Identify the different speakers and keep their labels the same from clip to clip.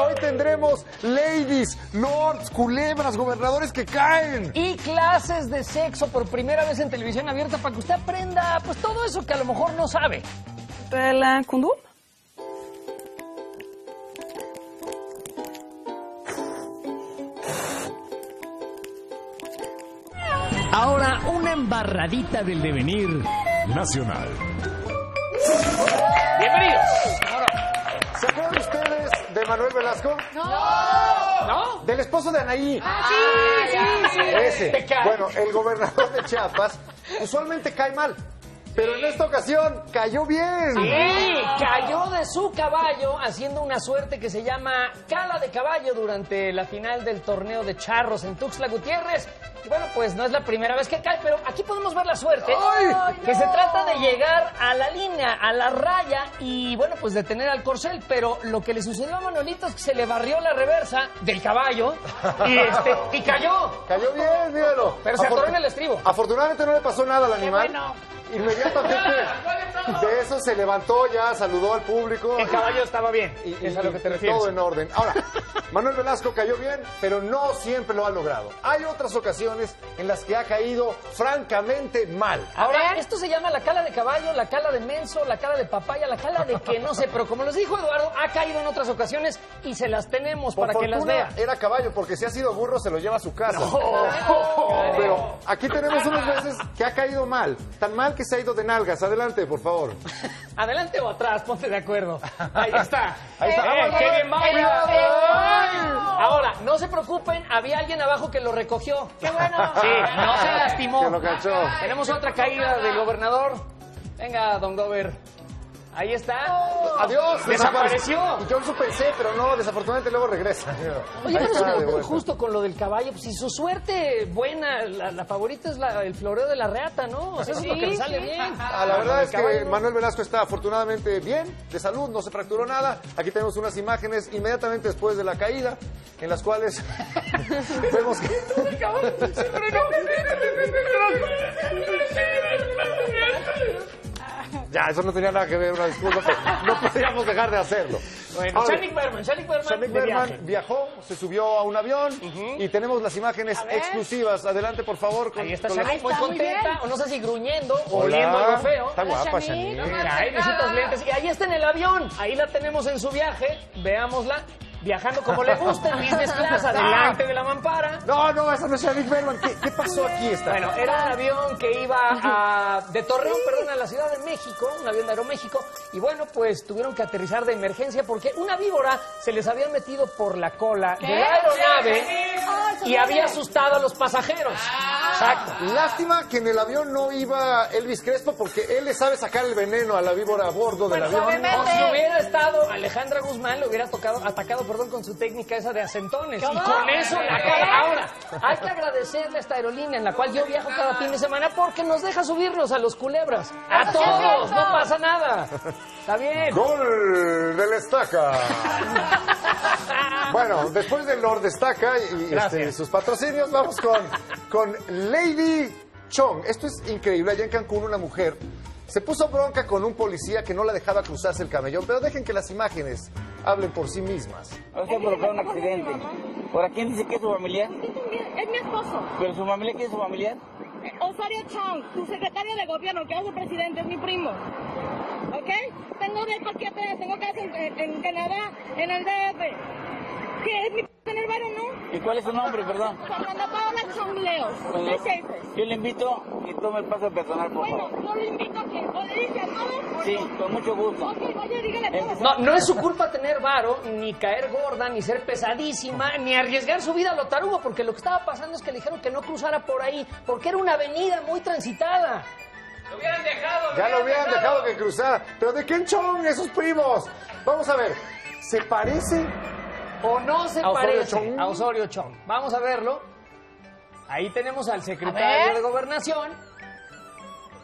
Speaker 1: hoy tendremos ladies, lords, culebras, gobernadores que caen.
Speaker 2: Y clases de sexo por primera vez en televisión abierta para que usted aprenda pues todo eso que a lo mejor no sabe.
Speaker 3: ¿La condom?
Speaker 2: Ahora una embarradita del devenir
Speaker 4: nacional.
Speaker 2: Bienvenidos.
Speaker 1: ¿Se acuerdan ustedes de Manuel Velasco?
Speaker 2: ¿No?
Speaker 1: Del esposo de Anaí.
Speaker 2: Sí.
Speaker 1: Ese. Bueno, el gobernador de Chiapas usualmente cae mal, pero en esta ocasión cayó bien.
Speaker 2: Sí, cayó de su caballo haciendo una suerte que se llama cala de caballo durante la final del torneo de charros en Tuxtla Gutiérrez. Y bueno, pues no es la primera vez que cae, pero aquí podemos ver la suerte. Que se trata de llegar a la línea, a la raya y bueno, pues detener al corcel. Pero lo que le sucedió a Manolito es que se le barrió la reversa del caballo y cayó.
Speaker 1: Cayó bien, míralo.
Speaker 2: Pero se atoró en el estribo.
Speaker 1: Afortunadamente no le pasó nada al animal.
Speaker 2: Bueno.
Speaker 1: Inmediatamente de eso se levantó ya, saludó al público.
Speaker 2: El caballo estaba bien,
Speaker 1: y
Speaker 2: es a lo que te refieres.
Speaker 1: Todo en orden. Ahora, Manuel Velasco cayó bien, pero no siempre lo ha logrado. Hay otras ocasiones en las que ha caído francamente mal.
Speaker 2: Ahora, esto se llama la cala de caballo, la cala de menso, la cala de papaya, la cala de que no sé, pero como les dijo Eduardo, ha caído en otras ocasiones y se las tenemos para que las vea.
Speaker 1: Era caballo, porque si ha sido burro se lo lleva a su casa. Pero aquí tenemos unas veces que ha caído mal, tan mal que se ha ido de nalgas. Adelante, por favor.
Speaker 2: ¿Adelante o atrás? Ponte de acuerdo. Ahí está.
Speaker 1: Ahí está.
Speaker 2: ¡Qué bien baila! Ahora, no se preocupen, había alguien abajo que lo recogió. ¡Qué bueno! Sí, no se lastimó.
Speaker 1: Que lo cachó.
Speaker 2: Tenemos otra caída del gobernador. Venga, don Gober. Ahí está.
Speaker 1: Adiós.
Speaker 2: Desapareció.
Speaker 1: Y yo eso pensé, pero no, desafortunadamente luego regresa.
Speaker 2: Oye,
Speaker 1: Ahí
Speaker 2: pero
Speaker 1: está,
Speaker 2: es
Speaker 1: de vuelta.
Speaker 2: justo con lo del caballo, pues si su suerte buena, la favorita es el floreo de la reata, ¿no? O sea, eso es lo que le sale bien.
Speaker 1: La verdad es que
Speaker 2: caballo.
Speaker 1: Manuel Velasco está afortunadamente bien, de salud, no se fracturó nada. Aquí tenemos unas imágenes inmediatamente después de la caída, en las cuales vemos que... Ya, eso no tenía nada que ver, una disculpa, pero no podíamos dejar de hacerlo.
Speaker 2: Bueno,
Speaker 1: Ahora,
Speaker 2: Shanik Berman, de viaje.
Speaker 1: viajó, se subió a un avión y tenemos las imágenes exclusivas. Adelante, por favor.
Speaker 2: Ahí está
Speaker 1: con
Speaker 2: Shanik, muy contenta, o no sé si gruñendo o
Speaker 1: Hola.
Speaker 2: oliendo algo feo.
Speaker 1: Está guapa, Shanik.
Speaker 2: Ahí necesitas lentes. Y ahí está en el avión. Ahí la tenemos en su viaje. Veámosla. Viajando como le gusta, en business class, adelante de la mampara.
Speaker 1: No, esa no es Shanik Berman. ¿Qué pasó aquí?
Speaker 2: Bueno, era un avión que iba de Torreón, a la Ciudad de México, un avión de Aeroméxico, y bueno, pues tuvieron que aterrizar de emergencia porque una víbora se les había metido por la cola de la aeronave y había asustado a los pasajeros. Exacto.
Speaker 1: Lástima que en el avión no iba Elvis Crespo porque él le sabe sacar el veneno a la víbora a bordo del avión.
Speaker 2: O si hubiera estado Alejandra Guzmán, le hubiera atacado con su técnica esa de acentones. Y con eso la cara. Ahora, hay que agradecerle a esta aerolínea en la cual yo viajo cada fin de semana porque nos deja subirnos a los culebras. A todos, no pasa nada. Está bien.
Speaker 1: ¡Gol del Estaca! Bueno, después del Lord Estaca y sus patrocinios, vamos con Lady Chong. Esto es increíble. Allá en Cancún una mujer se puso bronca con un policía que no la dejaba cruzarse el camellón, pero dejen que las imágenes hablen por sí mismas.
Speaker 5: Ahora se ha provocado un accidente. ¿Por quién dice que es su familiar?
Speaker 6: Es mi esposo.
Speaker 5: ¿Pero su familia quién es su familiar?
Speaker 6: Osorio Chong, su secretario de gobierno, que es su presidente, es mi primo. ¿Ok? Tengo de aquí atrás, tengo casa en Canadá, en el DF. ¿Qué es mi en el barrio, no?
Speaker 5: ¿Y cuál es su nombre, perdón?
Speaker 6: Fernanda Paola Chong Leos.
Speaker 5: Bueno, yo le invito y tome el paso personal, por
Speaker 6: Bueno,
Speaker 5: favor.
Speaker 6: no le invito a que o le dice a todos.
Speaker 5: Sí, con mucho gusto.
Speaker 6: Ok, vaya, dígale a todos.
Speaker 2: No es su culpa tener varo, ni caer gorda, ni ser pesadísima, ni arriesgar su vida a lo tarugo, porque lo que estaba pasando es que le dijeron que no cruzara por ahí, porque era una avenida muy transitada. Lo hubieran dejado.
Speaker 1: Ya lo hubieran dejado que cruzara. ¿Pero de quién Chong esos primos? Vamos a ver, ¿se parece
Speaker 2: ¿O no se
Speaker 1: a Osorio
Speaker 2: parece
Speaker 1: Chong?
Speaker 2: a Osorio Chong? Vamos a verlo. Ahí tenemos al secretario de Gobernación.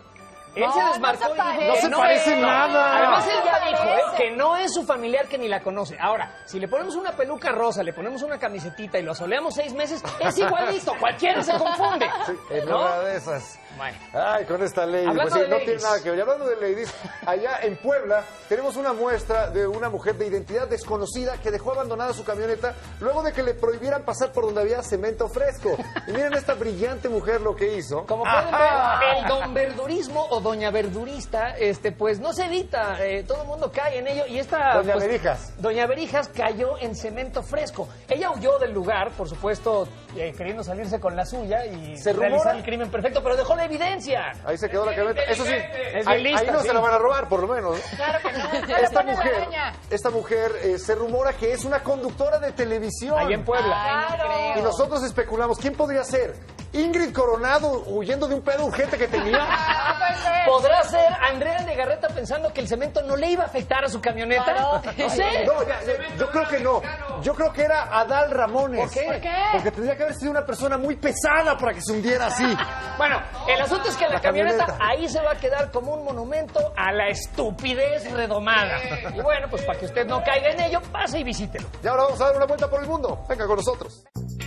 Speaker 2: Él se desmarcó y dijo
Speaker 1: no se parece nada.
Speaker 2: Además, él ya dijo que no es su familiar, que ni la conoce. Ahora, si le ponemos una peluca rosa, le ponemos una camisetita y lo asoleamos 6 meses, es igualito. Cualquiera se confunde.
Speaker 1: Sí, en
Speaker 2: ¿no?
Speaker 1: una de esas.
Speaker 2: Bueno.
Speaker 1: Ay, con esta lady.
Speaker 2: Hablando
Speaker 1: Pues sí,
Speaker 2: de
Speaker 1: no
Speaker 2: ladies.
Speaker 1: tiene nada que ver. Y hablando de ladies, allá en Puebla tenemos una muestra de una mujer de identidad desconocida que dejó abandonada su camioneta luego de que le prohibieran pasar por donde había cemento fresco. Y miren esta brillante mujer lo que hizo.
Speaker 2: Como pueden ver, el don verdurismo o doña verdurista, pues no se evita, todo el mundo cae en ello. Y esta
Speaker 1: Doña Berijas.
Speaker 2: Doña Berijas cayó en cemento fresco. Ella huyó del lugar, por supuesto, queriendo salirse con la suya y
Speaker 1: Se
Speaker 2: realizar
Speaker 1: rumora-
Speaker 2: el crimen perfecto, pero dejó la evidencia.
Speaker 1: Ahí se quedó la camioneta. Eso sí,
Speaker 2: Es
Speaker 1: ahí,
Speaker 2: bien lista,
Speaker 1: ahí no
Speaker 2: sí.
Speaker 1: se la van a robar, por lo menos.
Speaker 3: Claro que no.
Speaker 1: Esta mujer se rumora que es una conductora de televisión.
Speaker 2: Allá en Puebla.
Speaker 3: Ay, no creo.
Speaker 1: Y nosotros especulamos, ¿quién podría ser? Ingrid Coronado huyendo de un pedo urgente que tenía.
Speaker 2: ¿Podrá ser Andrea Legarreta pensando que el cemento no le iba a afectar a su camioneta?
Speaker 3: Claro.
Speaker 2: No sé.
Speaker 1: No, yo creo que no. Yo creo que era Adal Ramones.
Speaker 2: ¿Por qué?
Speaker 3: ¿Por qué?
Speaker 1: Porque tendría que haber sido una persona muy pesada para que se hundiera así.
Speaker 2: Bueno, el asunto es que la
Speaker 1: La
Speaker 2: camioneta
Speaker 1: camioneta.
Speaker 2: ahí se va a quedar como un monumento a la estupidez redomada. Y bueno, pues para que usted no caiga en ello, pase y visítelo.
Speaker 1: Y ahora vamos a dar una vuelta por el mundo. Venga con nosotros.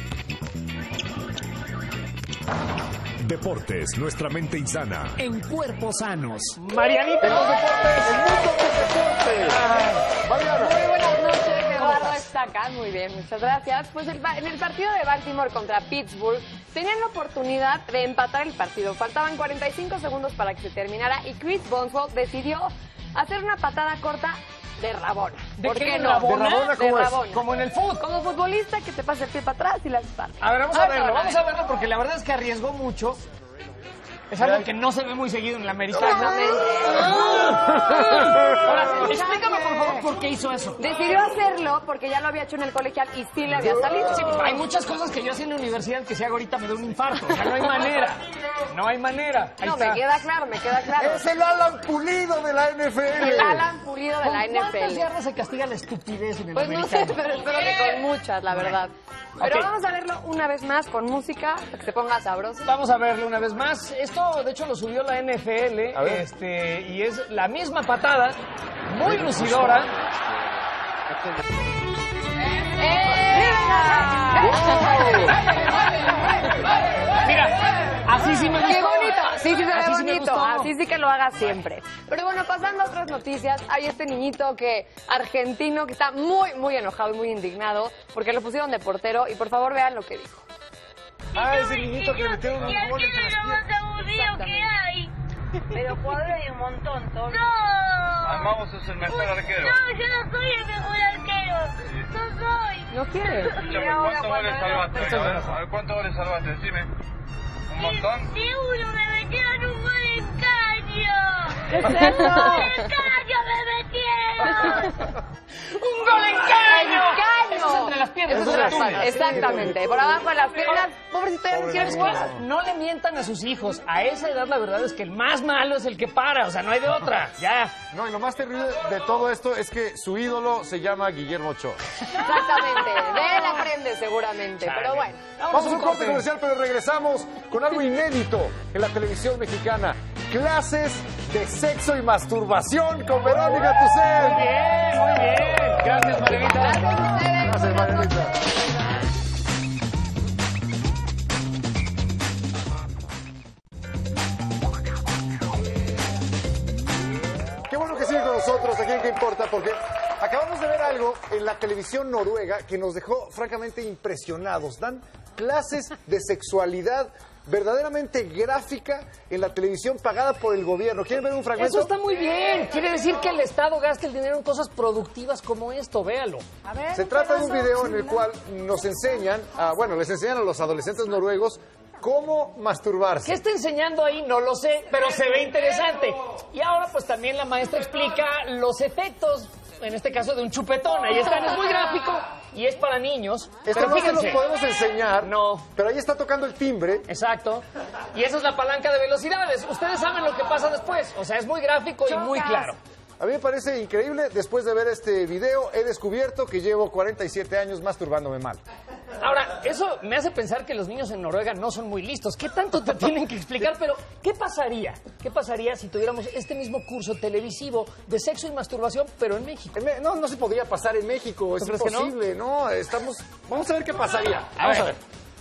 Speaker 4: Deportes, nuestra mente insana.
Speaker 7: En Cuerpos Sanos.
Speaker 2: Marianita.
Speaker 1: En los deportes, el mundo del deporte. Mariana.
Speaker 3: Muy buenas noches, Eduardo está acá, muy bien, muchas gracias. Pues en el partido de Baltimore contra Pittsburgh tenían la oportunidad de empatar el partido. Faltaban 45 segundos para que se terminara y Chris Boswell decidió hacer una patada corta de rabona.
Speaker 2: ¿De
Speaker 3: ¿Por
Speaker 2: qué
Speaker 3: qué
Speaker 2: de
Speaker 3: no?
Speaker 2: rabona?
Speaker 1: ¿De rabona
Speaker 3: De
Speaker 1: cómo es?
Speaker 3: rabona.
Speaker 2: Como en el fútbol.
Speaker 3: Como futbolista que te pasa el pie para atrás y la espalda.
Speaker 2: A ver, vamos a verlo porque la verdad es que arriesgó mucho. Es algo que no se ve muy seguido en la americana. Ahora, explícame por favor por qué hizo eso.
Speaker 3: Decidió hacerlo porque ya lo había hecho en el colegial y sí le había salido.
Speaker 2: Sí, hay muchas cosas que yo hacía en la universidad que si hago ahorita me da un infarto. O sea, no hay manera. No hay manera. Ahí
Speaker 3: No,
Speaker 2: está.
Speaker 3: me queda claro, me queda claro.
Speaker 1: Es el Alan Pulido de la NFL.
Speaker 3: El Alan Pulido de la
Speaker 2: ¿Con cuántas
Speaker 3: NFL.
Speaker 2: yardas se castiga la estupidez en el
Speaker 3: Pues no sé,
Speaker 2: americano?
Speaker 3: pero espero que con muchas, la verdad. Pero
Speaker 2: Ok.
Speaker 3: vamos a verlo una vez más con música, para que se ponga sabroso.
Speaker 2: Vamos a verlo una vez más. Esto, de hecho, lo subió la NFL.
Speaker 1: A ver.
Speaker 2: Y es la misma patada, muy lucidora. Mira, así sí me gustó.
Speaker 3: ¡Qué bonito! Sí, sí se ve
Speaker 2: Así sí me
Speaker 3: bonito.
Speaker 2: gustó.
Speaker 3: Así sí que lo haga siempre. Pero bueno, pasando a otras noticias, hay este niñito argentino que está muy, muy enojado y muy indignado porque lo pusieron de portero y por favor vean lo que dijo.
Speaker 1: Ah, ese niñito que le metió un gol entre las piernas.
Speaker 6: aburrido que hay.
Speaker 3: Pero cuadro hay un montón, todo.
Speaker 6: ¡No!
Speaker 8: Armamos es el mejor arquero.
Speaker 6: No, yo no soy el mejor arquero. No soy.
Speaker 3: ¿No quiere?
Speaker 8: Escúchame, ¿cuántos goles salvaste? A ver, ¿cuántos goles salvaste? Decime. ¿Un montón?
Speaker 6: De uno me metieron un gol en caño.
Speaker 3: ¿Qué es eso?
Speaker 6: ¡En caño me metieron!
Speaker 2: ¡Un gol en caño!
Speaker 3: ¡Caño!
Speaker 2: Eso es entre las piernas.
Speaker 3: Eso
Speaker 2: eso
Speaker 3: es
Speaker 2: es
Speaker 3: la
Speaker 2: el túnel.
Speaker 3: Exactamente. Por abajo de las piernas. Pobrecito, ya no quiere jugar.
Speaker 2: No le mientan a sus hijos. A esa edad la verdad es que el más malo es el que para. O sea, no hay de otra. Ya.
Speaker 1: No, y lo más terrible de todo esto es que su ídolo se llama Guillermo Ochoa.
Speaker 3: Exactamente. De él aprende seguramente. Pero bueno.
Speaker 1: Vamos a un corte comercial, pero regresamos con algo inédito en la televisión mexicana. Clases de sexo y masturbación con Verónica Tucel.
Speaker 2: Muy bien, muy bien. Gracias, Marianita.
Speaker 3: Gracias a ustedes.
Speaker 1: Gracias, Marianita. Qué bueno que siguen con nosotros aquí en ¿Qué importa? Porque acabamos de ver algo en la televisión noruega que nos dejó francamente impresionados. Dan clases de sexualidad verdaderamente gráfica en la televisión pagada por el gobierno. ¿Quieren ver un fragmento?
Speaker 2: Eso está muy bien. Quiere decir que el Estado gasta el dinero en cosas productivas como esto. Véalo.
Speaker 3: A ver.
Speaker 1: Se trata de un video en el cual nos enseñan, les enseñan a los adolescentes noruegos cómo masturbarse.
Speaker 2: ¿Qué está enseñando ahí? No lo sé, pero se ve interesante. Y ahora pues también la maestra explica los efectos, en este caso de un chupetón. Ahí están, es muy gráfico y es para niños.
Speaker 1: Esto
Speaker 2: Pero
Speaker 1: no se los
Speaker 2: fíjense.
Speaker 1: podemos enseñar.
Speaker 2: No.
Speaker 1: Pero ahí está tocando el timbre.
Speaker 2: Exacto. Y esa es la palanca de velocidades. Ustedes saben lo que pasa después. O sea, es muy gráfico y muy claro.
Speaker 1: A mí me parece increíble. Después de ver este video, he descubierto que llevo 47 años masturbándome mal.
Speaker 2: Ahora, eso me hace pensar que los niños en Noruega no son muy listos. ¿Qué tanto te tienen que explicar? Pero, ¿qué pasaría? ¿Qué pasaría si tuviéramos este mismo curso televisivo de sexo y masturbación, pero en México?
Speaker 1: No se podría pasar en México, es imposible, ¿no? Vamos a ver qué pasaría. Vamos a ver.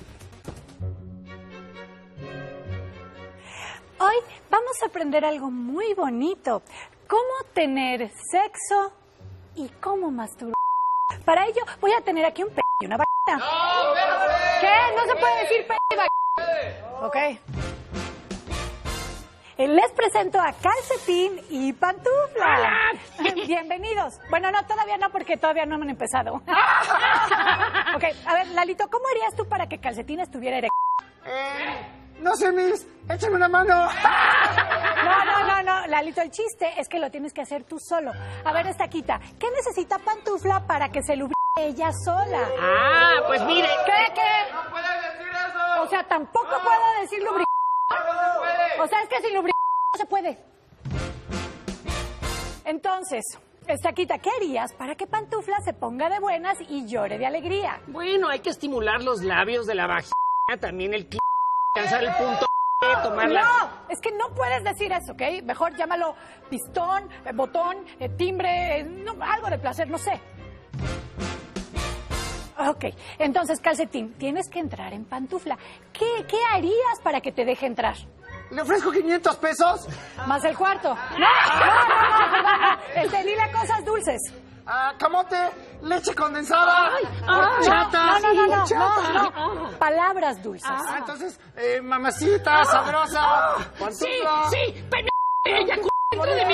Speaker 7: Hoy vamos a aprender algo muy bonito. Cómo tener sexo y cómo masturbar. Para ello voy a tener aquí un p y una vagina.
Speaker 3: ¿Qué? No se puede decir p y vagina.
Speaker 7: Ok. Les presento a Calcetín y Pantufla. Bienvenidos. Bueno, no, todavía no, porque todavía no han empezado. Ok, a ver, Lalito, ¿cómo harías tú para que Calcetín estuviera erecto?
Speaker 1: No sé, Miss, échame una mano.
Speaker 7: No, Lalito, el chiste es que lo tienes que hacer tú solo. A ver, Estaquita, ¿qué necesita Pantufla para que se lubrique ella sola?
Speaker 2: Ah, pues mire.
Speaker 7: ¿Qué?
Speaker 8: ¡No puedes decir eso!
Speaker 7: O sea, tampoco puedo decir lubricar.
Speaker 8: ¡No se puede!
Speaker 7: O sea, es que sin lubricar no se puede. Entonces, Estaquita, ¿qué harías para que Pantufla se ponga de buenas y llore de alegría?
Speaker 2: Bueno, hay que estimular los labios de la vagina, también el alcanzar el punto, tomarla.
Speaker 7: No, es que no puedes decir eso, ¿ok? Mejor llámalo pistón, botón, timbre, algo de placer, no sé. Ok, entonces, Calcetín, tienes que entrar en Pantufla. ¿Qué harías para que te deje entrar?
Speaker 1: ¿Le ofrezco 500 pesos?
Speaker 7: Más el cuarto. No. Dile cosas dulces.
Speaker 1: Camote, leche condensada,
Speaker 7: horchata. No. Palabras dulces.
Speaker 1: Entonces, mamacita, sabrosa, pantufla.
Speaker 2: Sí, ella dentro de mí.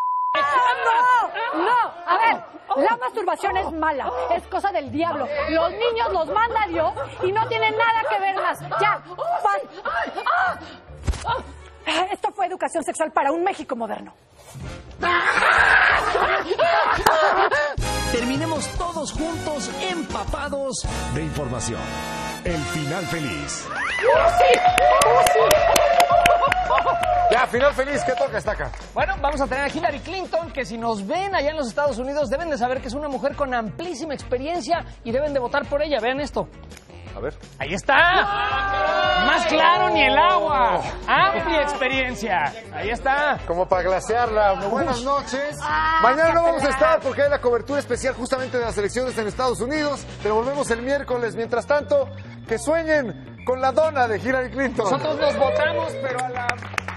Speaker 7: No. A ver, la masturbación es mala, es cosa del diablo. Los niños los manda Dios y no tienen nada que ver más. Ya, esto fue educación sexual para un México moderno.
Speaker 4: Terminemos todos juntos empapados de información. El final feliz.
Speaker 1: Ya, final feliz, ¿qué toca, Estaca?
Speaker 2: Bueno, vamos a tener a Hillary Clinton, que si nos ven allá en los Estados Unidos deben de saber que es una mujer con amplísima experiencia y deben de votar por ella. Vean esto.
Speaker 1: A ver.
Speaker 2: Ahí está. Más claro ni el agua. Amplia experiencia. Ahí está.
Speaker 1: Como para glasearla. Buenas noches. Mañana no vamos a estar porque hay la cobertura especial justamente de las elecciones en Estados Unidos, pero volvemos el miércoles. Mientras tanto, que sueñen con la dona de Hillary Clinton.
Speaker 2: Nosotros nos votamos, pero a la...